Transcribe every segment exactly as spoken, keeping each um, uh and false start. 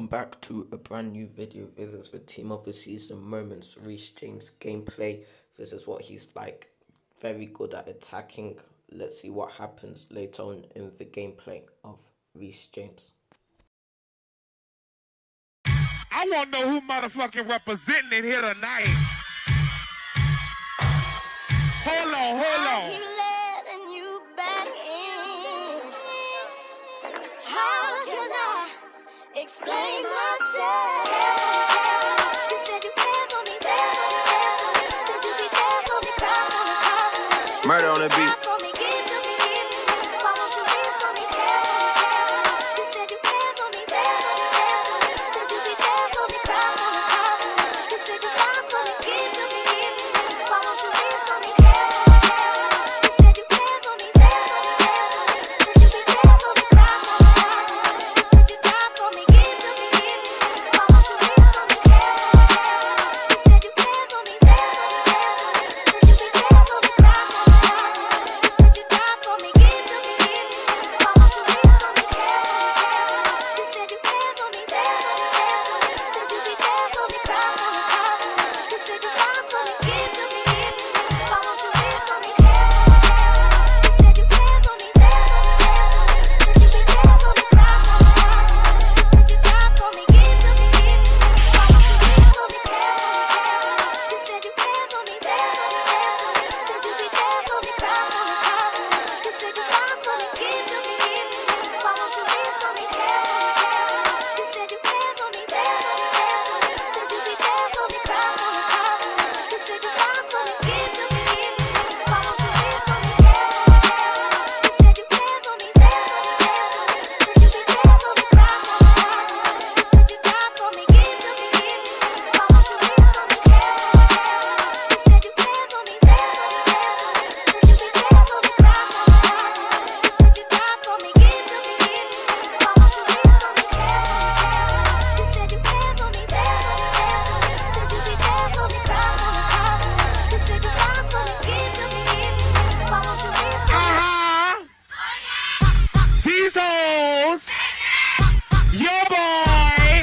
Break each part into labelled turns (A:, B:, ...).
A: welcome back to a brand new video. This is the team of the season moments. Reece James gameplay. This is what he's like. Very good at attacking. Let's see what happens later on in the gameplay of Reece James.
B: I want to know who motherfucking representing it here tonight. Hold on, hold on.
C: I keep letting you back in. How can I explain myself? You said you cared for me, there. Said you be there for me, cry for me, cry for me.
D: Murder on the beat.
C: For me, give to me, give to me. Why won't you live for me, care? You said you cared for me, there. Said you be there for me, cry for me, cry for me. You said you died for me, give to me, give to me. Why won't you live for me, care? You said you cared for me, there. Said you be there for me, cry for me, cry for me. You said you died for me, give to me, give to me. Why won't you live for me, care? You said you cared for me, there. Said you be there for me, cry for me, cry for me. You said you died for me, give to me, give to me. Why won't you live for me, care? You said you cared for me, there. Said you be there for me, cry for me, cry for me. You said you died for me, give to me, give to me. Why won't you live for me, care? You said you cared for me, there. Said you be there for me, cry for me, cry for me. You said you died for me, give to me, give to me. Why won't you live for me, care? You said you cared for me, there. Said you be there for me, cry for me, cry for me. You said you died for me, give to me, give to me. Why won't you live for me, care? You said you cared for me, there. Said you be there for me, cry for me, cry for me. You said you died for me, give to me, give to me. Why won't you live for me, care? You said you cared for me, there. Said you be there for me, cry for me, cry for me. You said you died for me, give to me, give to me. Why won't you live for me, care? You said you cared for me, there. Said you be there for me, cry for me, cry for me. You said you died for me, give to me, give to me. Why won't you live for me, care? You said you cared for me, there. Said you be there for me, cry for me, cry for me. You said you died for me, give to me, give to me. Why won't you live for me?
B: Uh-huh. These hoes. Your boy.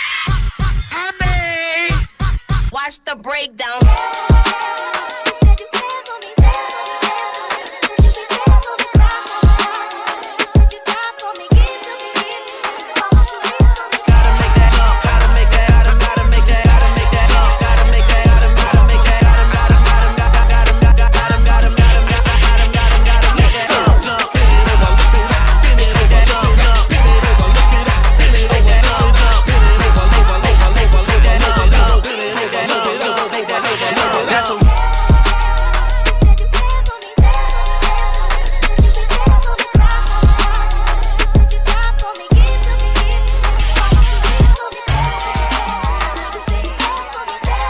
B: I made.
E: Watch the breakdown.
C: You said you cared for me, there. Said you be there for me, cry for me, cry for me. You said you died for me, give to me, give to me. Why won't you live for me?
D: Gotta make that jump, gotta make that, gotta, gotta make that, gotta make that jump, gotta make that, gotta, gotta make that, gotta, gotta, gotta, gotta, gotta, gotta, gotta, gotta, gotta, gotta, gotta make that jump, jump, bend it over, lift it up, bend it over, jump, jump, bend it over, lift it up, bend it over, jump, jump, bend it over, over, over, over, over, that jump, jump, bend it over, jump, jump, make that, make that, make that, that's a.
C: You said you cared for me, there. Said you be there for me, cry for me, cry for me. You said you died for me, give to me, give to me. Why won't you live for me, care? You said you cared for me, there.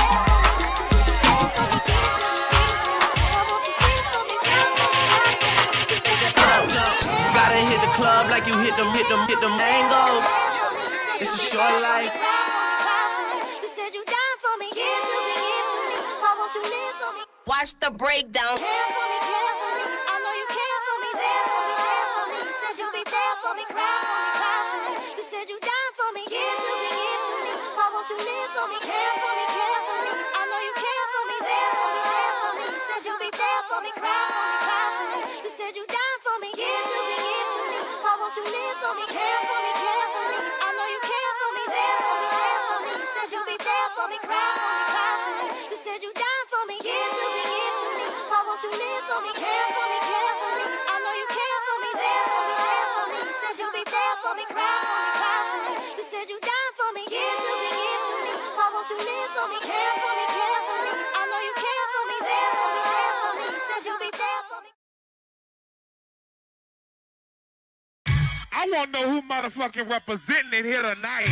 C: Said you be there for me, give to me, give to me. Why won't you live for me, cry for me, cry for me. You said you died for me, care.
D: Gotta hit the club like you hit them, hit them, hit them angles. It's a short life.
C: You said you died for me, give to me, give to me. Why won't you live for me?
E: Watch the breakdown.
C: Care for me, care for me. I know you care for me, there for me, there for me. You said you'll be there for me, cry for me, cry for me. You said you died for me, give to me, give to me. Why won't you live for me? Care for me, care for me. I know you care for me, there for me, there for me. You said you'll be there for me, cry for me, cry for me. You said you died for me, give to me, give to me. Why won't you live for me? Care for me, care for me. I know you care for me, there for me, there for me. You said you'll be there for me, cry for me, cry for me. You said you died for me, give to me, give to me. Why won't you live for me? Care for me, care for me. I know you care for me, there for me, there for me. You said you'll be there for me, cry for me, cry for me. You said you died for me, give to me, give to me. Why won't you live for me? Care for me, care for me. I know you care for me, there for me, there for me. You said you'll be there for me.
B: I want to know who motherfucking representing it here tonight.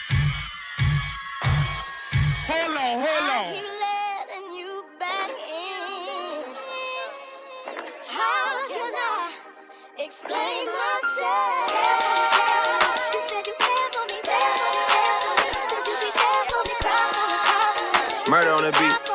B: Hold on, hold
C: I
B: on.
C: keep letting you back in. How can I explain myself? You said you cared for me, there for me, there for me. Said you be there for me, cry for me, cry for me.
D: Murder on the beat.